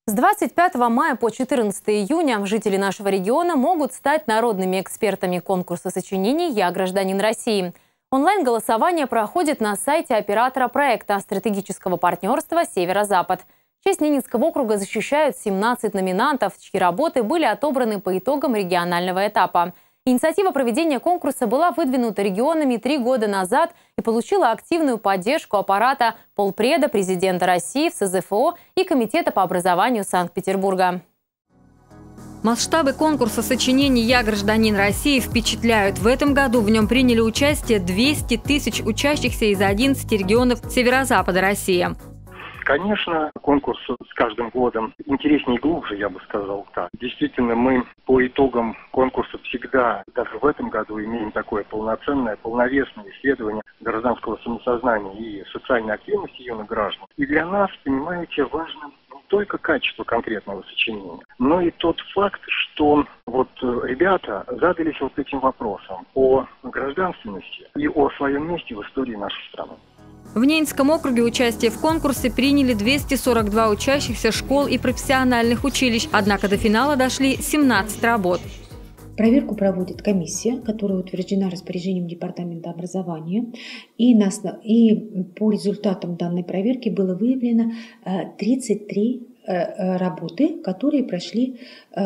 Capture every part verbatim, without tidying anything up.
С двадцать пятого мая по четырнадцатое июня жители нашего региона могут стать народными экспертами конкурса сочинений «Я гражданин России». Онлайн-голосование проходит на сайте оператора проекта стратегического партнерства «Северо-Запад». Честь Ненецкого округа защищают семнадцать номинантов, чьи работы были отобраны по итогам регионального этапа. Инициатива проведения конкурса была выдвинута регионами три года назад и получила активную поддержку аппарата полпреда президента России в эс зэ эф о и Комитета по образованию Санкт-Петербурга. Масштабы конкурса сочинений «Я гражданин России» впечатляют. В этом году в нем приняли участие двести тысяч учащихся из одиннадцати регионов северо-запада России. Конечно, конкурс с каждым годом интереснее и глубже, я бы сказал так. Действительно, мы по итогам конкурса всегда, даже в этом году, имеем такое полноценное, полновесное исследование гражданского самосознания и социальной активности юных граждан. И для нас, понимаете, важно не только качество конкретного сочинения, но и тот факт, что вот ребята задались вот этим вопросом о гражданственности и о своем месте в истории нашей страны. В Ненецком округе участие в конкурсе приняли двести сорок два учащихся школ и профессиональных училищ, однако до финала дошли семнадцать работ. Проверку проводит комиссия, которая утверждена распоряжением Департамента образования. И, на, и по результатам данной проверки было выявлено тридцать три работы, которые прошли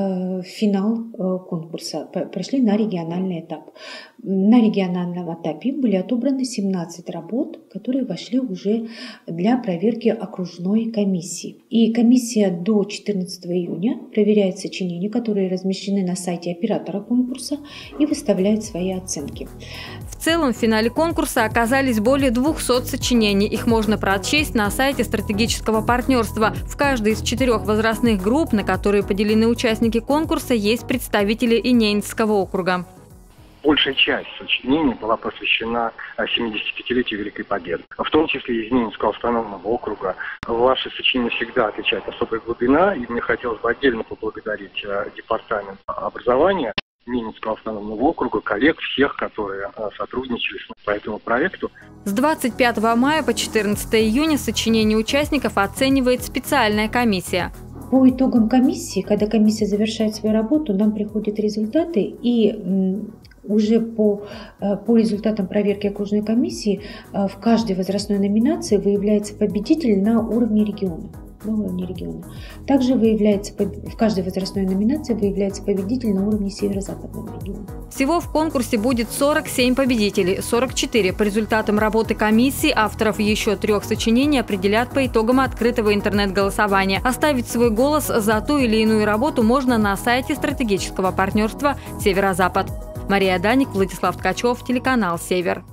финал конкурса, прошли на региональный этап. На региональном этапе были отобраны семнадцать работ, которые вошли уже для проверки окружной комиссии. И комиссия до четырнадцатого июня проверяет сочинения, которые размещены на сайте оператора конкурса, и выставляет свои оценки. В целом в финале конкурса оказались более двухсот сочинений. Их можно прочесть на сайте стратегического партнерства. В каждой из четырех возрастных групп, на которые поделены участники конкурса, есть представители и Ненецкого округа. Большая часть сочинений была посвящена семидесятипятилетию Великой Победы, в том числе из Ненецкого автономного округа. Ваши сочинения всегда отличают особая глубина, и мне хотелось бы отдельно поблагодарить Департамент образования Ненецкого автономного округа, коллег всех, которые сотрудничали по этому проекту. С двадцать пятого мая по четырнадцатое июня сочинения участников оценивает специальная комиссия. По итогам комиссии, когда комиссия завершает свою работу, нам приходят результаты, и уже по, по результатам проверки окружной комиссии в каждой возрастной номинации выявляется победитель на уровне региона. На уровне региона. Также выявляется, в каждой возрастной номинации выявляется победитель на уровне северо-западного региона. Всего в конкурсе будет сорок семь победителей, сорок четыре по результатам работы комиссии. Авторов еще трех сочинений определят по итогам открытого интернет-голосования. Оставить свой голос за ту или иную работу можно на сайте стратегического партнерства «Северо-Запад». Мария Даник, Владислав Ткачев, телеканал «Север».